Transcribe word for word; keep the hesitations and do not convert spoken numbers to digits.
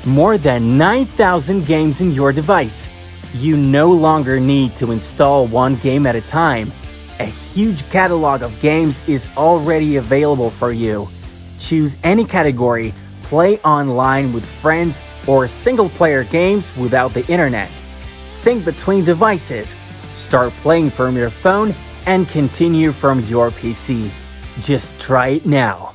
More than nine thousand games in your device. You no longer need to install one game at a time. A huge catalog of games is already available for you. Choose any category, play online with friends, or single-player games without the internet. Sync between devices, start playing from your phone, and continue from your P C. Just try it now.